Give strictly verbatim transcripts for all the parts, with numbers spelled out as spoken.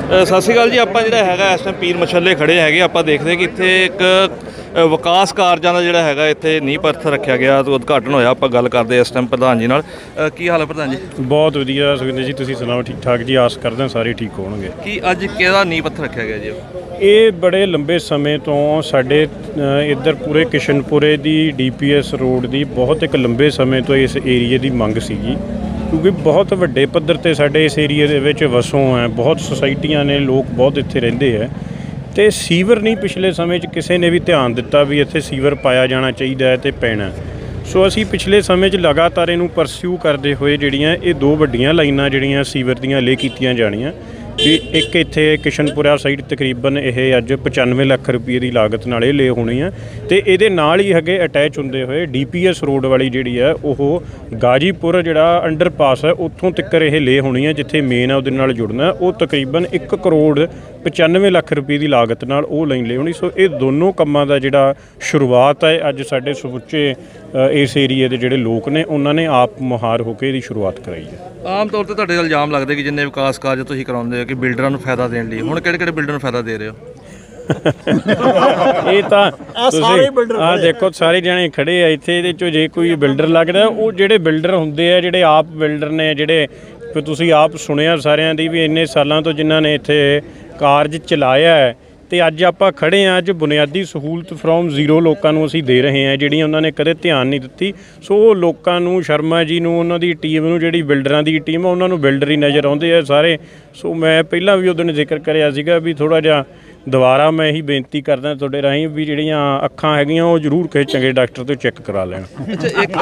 ਸਤਿ ਸ਼੍ਰੀ ਅਕਾਲ ਜੀ। ਆਪਾਂ ਜਿਹੜਾ ਹੈਗਾ ਇਸ ਟਾਈਮ ਪੀਰ ਮਛੱਲੇ ਖੜੇ ਹੈਗੇ। ਆਪਾਂ ਦੇਖਦੇ ਕਿ ਇੱਥੇ ਇੱਕ ਵਿਕਾਸ ਕਾਰਜਾਂ ਦਾ ਜਿਹੜਾ ਹੈਗਾ ਇੱਥੇ ਨੀਂਹ ਪੱਥਰ ਰੱਖਿਆ ਗਿਆ ਤੇ ਉਦਘਾਟਨ ਹੋਇਆ। ਆਪਾਂ ਗੱਲ ਕਰਦੇ ਇਸ ਟਾਈਮ ਪ੍ਰਧਾਨ ਜੀ ਨਾਲ। ਕੀ ਹਾਲ ਹੈ ਪ੍ਰਧਾਨ ਜੀ? ਬਹੁਤ ਵਧੀਆ ਸੁਖਿੰਦਰ ਜੀ, ਤੁਸੀਂ ਸੁਣਾਓ? ਠੀਕ ਠਾਕ ਜੀ, ਆਸ ਕਰਦੇ ਹਾਂ ਸਾਰੇ ਠੀਕ ਹੋਣਗੇ। ਕੀ ਅੱਜ ਕਿਹਦਾ ਨੀਂਹ ਪੱਥਰ ਰੱਖਿਆ ਗਿਆ ਜੀ? ਇਹ ਬੜੇ ਲੰਬੇ ਸਮੇਂ ਤੋਂ ਸਾਡੇ ਇੱਧਰ ਪੂਰੇ ਕਿਸ਼ਨਪੁਰੇ ਦੀ ਡੀ ਪੀ ਐਸ ਰੋਡ ਦੀ ਬਹੁਤ ਇੱਕ ਲੰਬੇ ਸਮੇਂ ਤੋਂ ਇਸ ਏਰੀਏ ਦੀ ਮੰਗ ਸੀਗੀ, ਕਿਉਂਕਿ ਬਹੁਤ ਵੱਡੇ ਪੱਧਰ 'ਤੇ ਸਾਡੇ ਇਸ ਏਰੀਏ ਦੇ ਵਿੱਚ ਵਸੋਂ ਹੈ, ਬਹੁਤ ਸੁਸਾਇਟੀਆਂ ਨੇ, ਲੋਕ ਬਹੁਤ ਇੱਥੇ ਰਹਿੰਦੇ ਹੈ ਅਤੇ ਸੀਵਰ ਨਹੀਂ ਪਿਛਲੇ ਸਮੇਂ 'ਚ ਕਿਸੇ ਨੇ ਵੀ ਧਿਆਨ ਦਿੱਤਾ ਵੀ ਇੱਥੇ ਸੀਵਰ ਪਾਇਆ ਜਾਣਾ ਚਾਹੀਦਾ ਹੈ ਅਤੇ ਪੈਣਾ। ਸੋ ਅਸੀਂ ਪਿਛਲੇ ਸਮੇਂ 'ਚ ਲਗਾਤਾਰ ਇਹਨੂੰ ਪਰਸਿਊ ਕਰਦੇ ਹੋਏ ਜਿਹੜੀਆਂ ਇਹ ਦੋ ਵੱਡੀਆਂ ਲਾਈਨਾਂ ਜਿਹੜੀਆਂ ਸੀਵਰ ਦੀਆਂ ਲੇ ਕੀਤੀਆਂ ਜਾਣੀਆਂ ਵੀ ਇੱਕ ਇੱਥੇ ਕਿਸ਼ਨਪੁਰਾ ਸਾਈਡ ਤਕਰੀਬਨ ਇਹ ਅੱਜ ਪਚਾਨਵੇਂ ਲੱਖ ਰੁਪਏ ਦੀ ਲਾਗਤ ਨਾਲ ਇਹ ਲੇ ਹੋਣੀ ਆ ਅਤੇ ਇਹਦੇ ਨਾਲ ਹੀ ਅੱਗੇ ਅਟੈਚ ਹੁੰਦੇ ਹੋਏ ਡੀ ਪੀ ਐਸ ਰੋਡ ਵਾਲੀ ਜਿਹੜੀ ਹੈ ਉਹ ਗਾਜੀਪੁਰ ਜਿਹੜਾ ਅੰਡਰਪਾਸ ਹੈ ਉੱਥੋਂ ਤੱਕ ਇਹ ਲੇ ਹੋਣੀ ਹੈ, ਜਿੱਥੇ ਮੇਨ ਹੈ ਉਹਦੇ ਨਾਲ ਜੁੜਨਾ। ਉਹ ਤਕਰੀਬਨ ਇੱਕ ਕਰੋੜ ਪਚਾਨਵੇਂ ਲੱਖ ਰੁਪਏ ਦੀ ਲਾਗਤ ਨਾਲ ਉਹ ਲਾਈਨ ਲੇ ਹੋਣੀ। ਸੋ ਇਹ ਦੋਨੋਂ ਕੰਮਾਂ ਦਾ ਜਿਹੜਾ ਸ਼ੁਰੂਆਤ ਹੈ ਅੱਜ ਸਾਡੇ ਸਮੁੱਚੇ ਇਸ ਏਰੀਏ ਦੇ ਜਿਹੜੇ ਲੋਕ ਨੇ ਉਹਨਾਂ ਨੇ ਆਪ ਮੁਹਾਰ ਹੋ ਕੇ ਇਹਦੀ ਸ਼ੁਰੂਆਤ ਕਰਾਈ ਹੈ। ਆਮ ਤੌਰ 'ਤੇ ਤੁਹਾਡੇ ਇਲਜ਼ਾਮ ਲੱਗਦੇ ਕਿ ਜਿੰਨੇ ਵਿਕਾਸ ਕਾਰਜ ਤੁਸੀਂ ਕਰਾਉਂਦੇ ਹੋ ਕਿ ਬਿਲਡਰਾਂ ਨੂੰ ਫਾਇਦਾ ਦੇਣ ਲਈ, ਹੁਣ ਕਿਹੜੇ ਕਿਹੜੇ ਬਿਲਡਰ ਨੂੰ ਫਾਇਦਾ ਦੇ ਰਹੇ ਹੋ? ਇਹ ਤਾਂ ਤੁਸੀਂ ਆਹ ਦੇਖੋ ਸਾਰੇ ਜਣੇ ਖੜੇ ਆ ਇੱਥੇ, ਇਹਦੇ 'ਚੋਂ ਜੇ ਕੋਈ ਬਿਲਡਰ ਲੱਗਦਾ ਉਹ ਜਿਹੜੇ ਬਿਲਡਰ ਹੁੰਦੇ ਆ ਜਿਹੜੇ ਆਪ ਬਿਲਡਰ ਨੇ, ਜਿਹੜੇ ਤੁਸੀਂ ਆਪ ਸੁਣਿਆ ਸਾਰਿਆਂ ਦੀ ਵੀ ਇੰਨੇ ਸਾਲਾਂ ਤੋਂ ਜਿਨ੍ਹਾਂ ਨੇ ਇੱਥੇ ਕਾਰਜ ਚਲਾਇਆ ਹੈ ਅਤੇ ਅੱਜ ਆਪਾਂ ਖੜ੍ਹੇ ਹਾਂ। ਅੱਜ ਬੁਨਿਆਦੀ ਸਹੂਲਤ ਫਰੋਮ ਜ਼ੀਰੋ ਲੋਕਾਂ ਨੂੰ ਅਸੀਂ ਦੇ ਰਹੇ ਹਾਂ, ਜਿਹੜੀਆਂ ਉਹਨਾਂ ਨੇ ਕਦੇ ਧਿਆਨ ਨਹੀਂ ਦਿੱਤੀ। ਸੋ ਉਹ ਲੋਕਾਂ ਨੂੰ, ਸ਼ਰਮਾ ਜੀ ਨੂੰ, ਉਹਨਾਂ ਦੀ ਟੀਮ ਨੂੰ, ਜਿਹੜੀ ਬਿਲਡਰਾਂ ਦੀ ਟੀਮ ਆ ਉਹਨਾਂ ਨੂੰ ਬਿਲਡਰ ਹੀ ਨਜ਼ਰ ਆਉਂਦੇ ਆ ਸਾਰੇ। ਸੋ ਮੈਂ ਪਹਿਲਾਂ ਵੀ ਉਹਦੇ ਨੇ ਜ਼ਿਕਰ ਕਰਿਆ ਸੀਗਾ ਵੀ ਥੋੜ੍ਹਾ ਜਿਹਾ ਦੁਬਾਰਾ ਮੈਂ ਇਹੀ ਬੇਨਤੀ ਕਰਦਾ ਤੁਹਾਡੇ ਰਾਹੀਂ ਵੀ ਜਿਹੜੀਆਂ ਅੱਖਾਂ ਹੈਗੀਆਂ ਉਹ ਜ਼ਰੂਰ ਕਿਸੇ ਚੰਗੇ ਡਾਕਟਰ ਤੋਂ ਚੈੱਕ ਕਰਾ ਲੈਣ। ਅੱਛਾ, ਇੱਕ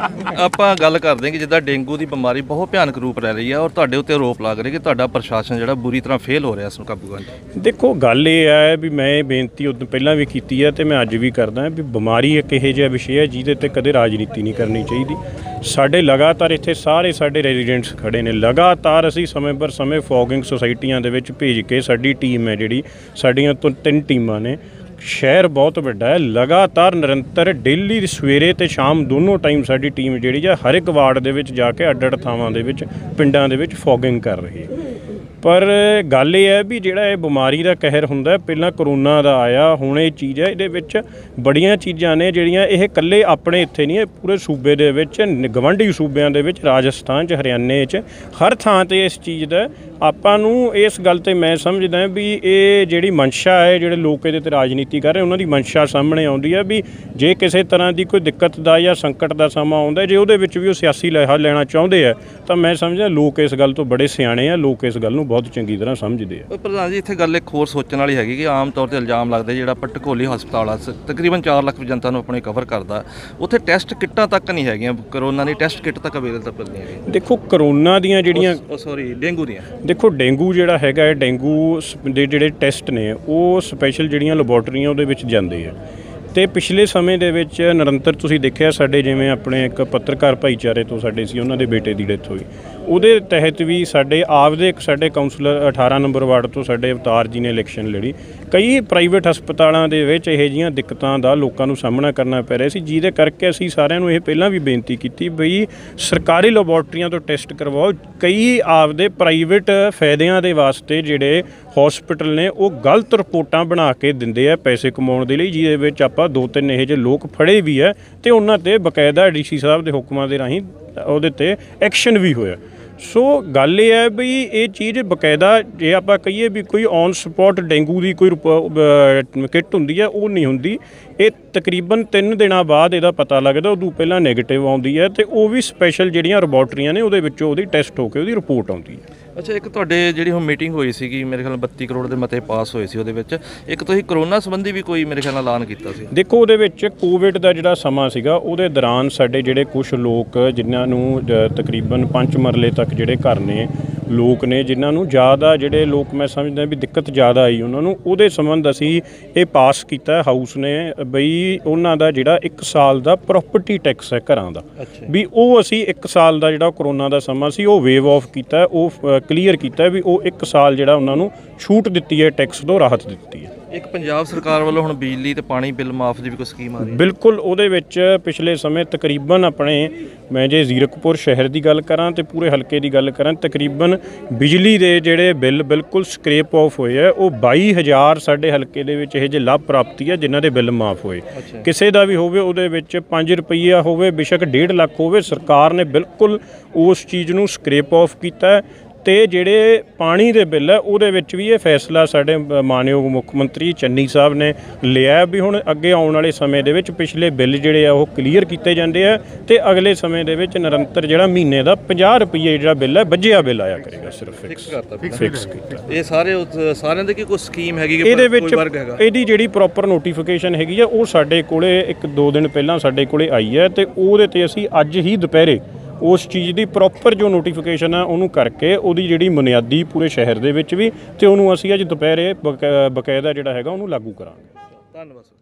ਆਪਾਂ ਗੱਲ ਕਰਦੇ ਕਿ ਜਿੱਦਾਂ ਡੇਂਗੂ ਦੀ ਬਿਮਾਰੀ ਬਹੁਤ ਭਿਆਨਕ ਰੂਪ ਲੈ ਰਹੀ ਹੈ ਔਰ ਤੁਹਾਡੇ ਉੱਤੇ ਆਰੋਪ ਲੱਗ ਰਹੇ ਕਿ ਤੁਹਾਡਾ ਪ੍ਰਸ਼ਾਸਨ ਜਿਹੜਾ ਬੁਰੀ ਤਰ੍ਹਾਂ ਫੇਲ ਹੋ ਰਿਹਾ ਇਸ ਨੂੰ ਕਾਬੂ ਕਰਨ 'ਚ। ਦੇਖੋ ਗੱਲ ਇਹ ਹੈ ਵੀ ਮੈਂ ਇਹ ਬੇਨਤੀ ਉਦੋਂ ਪਹਿਲਾਂ ਵੀ ਕੀਤੀ ਹੈ ਅਤੇ ਮੈਂ ਅੱਜ ਵੀ ਕਰਦਾ ਵੀ ਬਿਮਾਰੀ ਇੱਕ ਇਹੋ ਜਿਹਾ ਵਿਸ਼ੇ ਹੈ ਜਿਹਦੇ 'ਤੇ ਕਦੇ ਰਾਜਨੀਤੀ ਨਹੀਂ ਕਰਨੀ ਚਾਹੀਦੀ। ਸਾਡੇ ਲਗਾਤਾਰ ਇੱਥੇ ਸਾਰੇ ਸਾਡੇ ਰੈਜ਼ੀਡੈਂਟਸ ਖੜ੍ਹੇ ਨੇ, ਲਗਾਤਾਰ ਅਸੀਂ ਸਮੇਂ ਪਰ ਸਮੇਂ ਫੋਗਿੰਗ ਸੁਸਾਇਟੀਆਂ ਦੇ ਵਿੱਚ ਭੇਜ ਕੇ ਸਾਡੀ ਟੀਮ ਹੈ ਜਿਹੜੀ, ਸਾਡੀਆਂ ਤੋਂ ਤਿੰਨ ਟੀਮਾਂ ਨੇ। ਸ਼ਹਿਰ ਬਹੁਤ ਵੱਡਾ ਹੈ, ਲਗਾਤਾਰ ਨਿਰੰਤਰ ਡੇਲੀ ਸਵੇਰੇ ਅਤੇ ਸ਼ਾਮ ਦੋਨੋਂ ਟਾਈਮ ਸਾਡੀ ਟੀਮ ਜਿਹੜੀ ਹੈ ਹਰ ਇੱਕ ਵਾਰਡ ਦੇ ਵਿੱਚ ਜਾ ਕੇ ਅੱਡ ਅੱਡ ਥਾਵਾਂ ਦੇ ਵਿੱਚ, ਪਿੰਡਾਂ ਦੇ ਵਿੱਚ ਫੋਗਿੰਗ ਕਰ ਰਹੀ ਹੈ। ਪਰ ਗੱਲ ਇਹ ਹੈ ਵੀ ਜਿਹੜਾ ਇਹ ਬਿਮਾਰੀ ਦਾ ਕਹਿਰ ਹੁੰਦਾ, ਪਹਿਲਾਂ ਕਰੋਨਾ ਦਾ ਆਇਆ, ਹੁਣ ਇਹ ਚੀਜ਼ ਹੈ, ਇਹਦੇ ਵਿੱਚ ਬੜੀਆਂ ਚੀਜ਼ਾਂ ਨੇ ਜਿਹੜੀਆਂ ਇਹ ਇਕੱਲੇ ਆਪਣੇ ਇੱਥੇ ਨਹੀਂ, ਇਹ ਪੂਰੇ ਸੂਬੇ ਦੇ ਵਿੱਚ, ਗਵਾਂਢੀ ਸੂਬਿਆਂ ਦੇ ਵਿੱਚ, ਰਾਜਸਥਾਨ 'ਚ, ਹਰਿਆਣੇ 'ਚ, ਹਰ ਥਾਂ 'ਤੇ ਇਸ ਚੀਜ਼ ਦਾ ਆਪਾਂ ਨੂੰ ਇਸ ਗੱਲ 'ਤੇ ਮੈਂ ਸਮਝਦਾ ਵੀ ਇਹ ਜਿਹੜੀ ਮਨਸ਼ਾ ਹੈ, ਜਿਹੜੇ ਲੋਕ ਇਹਦੇ 'ਤੇ ਰਾਜਨੀਤੀ ਕਰ ਰਹੇ ਉਹਨਾਂ ਦੀ ਮਨਸ਼ਾ ਸਾਹਮਣੇ ਆਉਂਦੀ ਹੈ ਵੀ ਜੇ ਕਿਸੇ ਤਰ੍ਹਾਂ ਦੀ ਕੋਈ ਦਿੱਕਤ ਦਾ ਜਾਂ ਸੰਕਟ ਦਾ ਸਮਾਂ ਆਉਂਦਾ, ਜੇ ਉਹਦੇ ਵਿੱਚ ਵੀ ਉਹ ਸਿਆਸੀ ਲਹਿਰ ਲੈਣਾ ਚਾਹੁੰਦੇ ਆ ਤਾਂ ਮੈਂ ਸਮਝਦਾ ਲੋਕ ਇਸ ਗੱਲ ਤੋਂ ਬੜੇ ਸਿਆਣੇ ਆ, ਲੋਕ ਇਸ ਗੱਲ ਨੂੰ ਬਹੁਤ ਚੰਗੀ ਤਰ੍ਹਾਂ ਸਮਝਦੇ ਆ। ਪ੍ਰਧਾਨ ਜੀ, ਇੱਥੇ ਗੱਲ ਇੱਕ ਹੋਰ ਸੋਚਣ ਵਾਲੀ ਹੈਗੀ ਕਿ ਆਮ ਤੌਰ 'ਤੇ ਇਲਜ਼ਾਮ ਲੱਗਦੇ ਜਿਹੜਾ ਆਪਾਂ ਢਕੋਲੀ ਹਸਪਤਾਲ ਆ ਤਕਰੀਬਨ ਚਾਰ ਲੱਖ ਜਨਤਾ ਨੂੰ ਆਪਣੇ ਕਵਰ ਕਰਦਾ, ਉੱਥੇ ਟੈਸਟ ਕਿੱਟਾਂ ਤੱਕ ਨਹੀਂ ਹੈਗੀਆਂ, ਕਰੋਨਾ ਦੀ ਟੈਸਟ ਕਿੱਟ ਤੱਕ ਅਵੇਲੇਬਲ ਨਹੀਂ ਹੈਗੀ। ਦੇਖੋ ਕਰੋਨਾ ਦੀਆਂ ਜਿਹੜੀਆਂ ਸੌਰੀ ਡੇਂਗੂ ਦੀਆਂ, ਦੇਖੋ ਡੇਂਗੂ ਜਿਹੜਾ ਹੈਗਾ, ਡੇਂਗੂ ਦੇ ਜਿਹੜੇ ਟੈਸਟ ਨੇ ਉਹ ਸਪੈਸ਼ਲ ਜਿਹੜੀਆਂ ਲੈਬੋਰਟਰੀਆਂ ਉਹਦੇ ਵਿੱਚ ਜਾਂਦੇ ਆ ਅਤੇ ਪਿਛਲੇ ਸਮੇਂ ਦੇ ਵਿੱਚ ਨਿਰੰਤਰ ਤੁਸੀਂ ਦੇਖਿਆ ਸਾਡੇ ਜਿਵੇਂ ਆਪਣੇ ਇੱਕ ਪੱਤਰਕਾਰ ਭਾਈਚਾਰੇ ਤੋਂ ਸਾਡੇ ਸੀ, ਉਹਨਾਂ ਦੇ ਬੇਟੇ ਦੀ ਡੈਥ ਹੋਈ, ਉਹਦੇ ਤਹਿਤ ਵੀ ਸਾਡੇ ਆਪਦੇ ਇੱਕ ਸਾਡੇ ਕਾਉਂਸਲਰ ਅਠਾਰਾਂ ਨੰਬਰ ਵਾਰਡ ਤੋਂ ਸਾਡੇ ਅਵਤਾਰ ਜੀ ਨੇ ਇਲੈਕਸ਼ਨ ਲੜੀ। ਕਈ ਪ੍ਰਾਈਵੇਟ ਹਸਪਤਾਲਾਂ ਦੇ ਵਿੱਚ ਇਹੋ ਜਿਹੀਆਂ ਦਿੱਕਤਾਂ ਦਾ ਲੋਕਾਂ ਨੂੰ ਸਾਹਮਣਾ ਕਰਨਾ ਪੈ ਰਿਹਾ ਸੀ, ਜਿਹਦੇ ਕਰਕੇ ਅਸੀਂ ਸਾਰਿਆਂ ਨੂੰ ਇਹ ਪਹਿਲਾਂ ਵੀ ਬੇਨਤੀ ਕੀਤੀ ਬਈ ਸਰਕਾਰੀ ਲੈਬੋਰਟਰੀਆਂ ਤੋਂ ਟੈਸਟ ਕਰਵਾਓ। ਕਈ ਆਪਦੇ ਪ੍ਰਾਈਵੇਟ ਫਾਇਦਿਆਂ ਦੇ ਵਾਸਤੇ ਜਿਹੜੇ ਹੌਸਪੀਟਲ ਨੇ ਉਹ ਗਲਤ ਰਿਪੋਰਟਾਂ ਬਣਾ ਕੇ ਦਿੰਦੇ ਆ ਪੈਸੇ ਕਮਾਉਣ ਦੇ ਲਈ, ਜਿਹਦੇ ਵਿੱਚ ਆਪਾਂ ਦੋ ਤਿੰਨ ਇਹੋ ਜਿਹੇ ਲੋਕ ਫੜੇ ਵੀ ਹੈ ਅਤੇ ਉਹਨਾਂ 'ਤੇ ਬਕਾਇਦਾ ਡੀ ਸੀ ਸਾਹਿਬ ਦੇ ਹੁਕਮਾਂ ਦੇ ਰਾਹੀਂ ਉਹਦੇ 'ਤੇ ਐਕਸ਼ਨ ਵੀ ਹੋਇਆ। ਸੋ ਗੱਲ ਇਹ ਹੈ ਵੀ ਇਹ ਚੀਜ਼ ਬਕਾਇਦਾ ਜੇ ਆਪਾਂ ਕਹੀਏ ਵੀ ਕੋਈ ਔਨ ਸਪੋਟ ਡੇਂਗੂ ਦੀ ਕੋਈ ਕਿੱਟ ਹੁੰਦੀ ਹੈ, ਉਹ ਨਹੀਂ ਹੁੰਦੀ। ਇਹ ਤਕਰੀਬਨ ਤਿੰਨ ਦਿਨਾਂ ਬਾਅਦ ਇਹਦਾ ਪਤਾ ਲੱਗਦਾ, ਉਦੋਂ ਪਹਿਲਾਂ ਨੈਗੇਟਿਵ ਆਉਂਦੀ ਹੈ ਅਤੇ ਉਹ ਵੀ ਸਪੈਸ਼ਲ ਜਿਹੜੀਆਂ ਲੈਬੋਰਟਰੀਆਂ ਨੇ ਉਹਦੇ ਵਿੱਚੋਂ ਉਹਦੀ ਟੈਸਟ ਹੋ ਕੇ ਉਹਦੀ ਰਿਪੋਰਟ ਆਉਂਦੀ ਹੈ। ਅੱਛਾ, ਇੱਕ ਤੁਹਾਡੇ ਜਿਹੜੀ ਹੁਣ ਮੀਟਿੰਗ ਹੋਈ ਸੀਗੀ ਮੇਰੇ ਖਿਆਲ ਬੱਤੀ ਕਰੋੜ ਦੇ ਮਤੇ ਪਾਸ ਹੋਏ ਸੀ, ਉਹਦੇ ਵਿੱਚ ਇੱਕ ਤੁਸੀਂ ਕਰੋਨਾ ਸੰਬੰਧੀ ਵੀ ਕੋਈ ਮੇਰੇ ਖਿਆਲ ਨਾਲ ਐਲਾਨ ਕੀਤਾ ਸੀ। ਦੇਖੋ ਉਹਦੇ ਵਿੱਚ ਕੋਵਿਡ ਦਾ ਜਿਹੜਾ ਸਮਾਂ ਸੀਗਾ ਉਹਦੇ ਦੌਰਾਨ ਸਾਡੇ ਜਿਹੜੇ ਕੁਛ ਲੋਕ ਜਿਨ੍ਹਾਂ ਨੂੰ ਤਕਰੀਬਨ ਪੰਜ ਮਰਲੇ ਤੱਕ ਜਿਹੜੇ ਘਰ ਨੇ ਲੋਕ ਨੇ ਜਿਨ੍ਹਾਂ ਨੂੰ ਜ਼ਿਆਦਾ ਜਿਹੜੇ ਲੋਕ ਮੈਂ ਸਮਝਦਾ ਵੀ ਦਿੱਕਤ ਜ਼ਿਆਦਾ ਆਈ ਉਹਨਾਂ ਨੂੰ, ਉਹਦੇ ਸੰਬੰਧ ਅਸੀਂ ਇਹ ਪਾਸ ਕੀਤਾ ਹਾਊਸ ਨੇ ਬਈ ਉਹਨਾਂ ਦਾ ਜਿਹੜਾ ਇੱਕ ਸਾਲ ਦਾ ਪ੍ਰੋਪਰਟੀ ਟੈਕਸ ਹੈ ਘਰਾਂ ਦਾ, ਵੀ ਉਹ ਅਸੀਂ ਇੱਕ ਸਾਲ ਦਾ ਜਿਹੜਾ ਕਰੋਨਾ ਦਾ ਸਮਾਂ ਸੀ ਉਹ ਵੇਵ ਆਫ ਕੀਤਾ, ਉਹ ਕਲੀਅਰ ਕੀਤਾ ਵੀ ਉਹ ਇੱਕ ਸਾਲ ਜਿਹੜਾ ਉਹਨਾਂ ਨੂੰ ਛੂਟ ਦਿੱਤੀ ਹੈ, ਟੈਕਸ ਤੋਂ ਰਾਹਤ ਦਿੱਤੀ ਹੈ। ਇੱਕ ਪੰਜਾਬ ਸਰਕਾਰ ਵੱਲੋਂ ਹੁਣ ਬਿਜਲੀ ਤੇ ਪਾਣੀ ਬਿੱਲ ਮਾਫ ਦੀ ਵੀ ਕੋਈ ਸਕੀਮ ਆ ਰਹੀ ਹੈ? ਬਿਲਕੁਲ, ਉਹਦੇ ਵਿੱਚ ਪਿਛਲੇ ਸਮੇਂ ਤਕਰੀਬਨ ਆਪਣੇ ਮੈਂ ਜੇ ਜ਼ੀਰਕਪੁਰ ਸ਼ਹਿਰ ਦੀ ਗੱਲ ਕਰਾਂ ਤੇ ਪੂਰੇ ਹਲਕੇ ਦੀ ਗੱਲ ਕਰਾਂ, ਤਕਰੀਬਨ ਬਿਜਲੀ ਦੇ ਜਿਹੜੇ ਬਿੱਲ ਬਿਲਕੁਲ ਸਕ੍ਰੇਪ ਆਫ ਹੋਏ ਆ, ਉਹ ਬਾਈ ਹਜ਼ਾਰ ਸਾਡੇ ਹਲਕੇ ਦੇ ਵਿੱਚ ਇਹ ਜਿਹੇ ਲਾਭ ਪ੍ਰਾਪਤੀ ਹੈ ਜਿਨ੍ਹਾਂ ਦੇ ਬਿੱਲ ਮਾਫ ਹੋਏ। ਕਿਸੇ ਦਾ ਵੀ ਹੋਵੇ ਉਹਦੇ ਵਿੱਚ ਪੰਜ ਰੁਪਈਆ ਹੋਵੇ, ਬੇਸ਼ੱਕ ਡੇਢ ਲੱਖ ਹੋਵੇ, ਸਰਕਾਰ ਨੇ ਬਿਲਕੁਲ ਉਸ ਚੀਜ਼ ਨੂੰ ਸਕ੍ਰੇਪ ਆਫ ਕੀਤਾ। ਤੇ ਜਿਹੜੇ ਪਾਣੀ ਦੇ ਬਿੱਲ ਹੈ ਉਹਦੇ ਵਿੱਚ ਵੀ ਇਹ ਫੈਸਲਾ ਸਾਡੇ ਮਾਨਯੋਗ ਮੁੱਖ ਮੰਤਰੀ ਚੰਨੀ ਸਾਹਿਬ ਨੇ ਲਿਆ ਵੀ ਹੁਣ ਅੱਗੇ ਆਉਣ ਵਾਲੇ ਸਮੇਂ ਦੇ ਵਿੱਚ ਪਿਛਲੇ ਬਿੱਲ ਜਿਹੜੇ ਆ ਉਹ ਕਲੀਅਰ ਕੀਤੇ ਜਾਂਦੇ ਆ ਤੇ ਅਗਲੇ ਸਮੇਂ ਦੇ ਵਿੱਚ ਨਿਰੰਤਰ ਜਿਹੜਾ ਮਹੀਨੇ ਦਾ ਪੰਜਾਹ ਰੁਪਏ ਜਿਹੜਾ ਬਿੱਲ ਹੈ ਵੱਜਿਆ ਬਿੱਲ ਆਇਆ ਕਰੇਗਾ। ਸਿਰਫ ਫਿਕਸ ਕਰਤਾ, ਫਿਕਸ ਕੀਤਾ। ਇਹ ਸਾਰੇ ਉਸ- ਸਾਰਿਆਂ ਦੇ ਕੀ ਕੋਈ ਸਕੀਮ ਹੈਗੀ ਕਿ ਇਹਦੇ ਕੋਈ ਵਿੱਚ ਵਰਗ ਹੈਗਾ? ਇਹਦੀ ਜਿਹੜੀ ਪ੍ਰੋਪਰ ਨੋਟੀਫਿਕੇਸ਼ਨ ਹੈਗੀ ਆ ਉਹ ਸਾਡੇ ਕੋਲੇ ਇੱਕ ਦੋ ਦਿਨ ਪਹਿਲਾਂ ਸਾਡੇ ਕੋਲੇ ਆਈ ਹੈ ਤੇ ਉਹਦੇ ਤੇ ਅਸੀਂ ਅੱਜ ਹੀ ਦੁਪਹਿਰੇ ਉਸ ਚੀਜ਼ ਦੀ ਪ੍ਰੋਪਰ ਜੋ ਨੋਟੀਫਿਕੇਸ਼ਨ ਆ ਉਹਨੂੰ ਕਰਕੇ ਉਹਦੀ ਜਿਹੜੀ ਬੁਨਿਆਦੀ ਪੂਰੇ ਸ਼ਹਿਰ ਦੇ ਵਿੱਚ ਵੀ ਤੇ ਉਹਨੂੰ ਅਸੀਂ ਅੱਜ ਦੁਪਹਿਰੇ ਬਕਾ- ਬਕਾਇਦਾ ਜਿਹੜਾ ਹੈਗਾ ਉਹਨੂੰ ਲਾਗੂ ਕਰਾਂਗੇ। ਧੰਨਵਾਦ।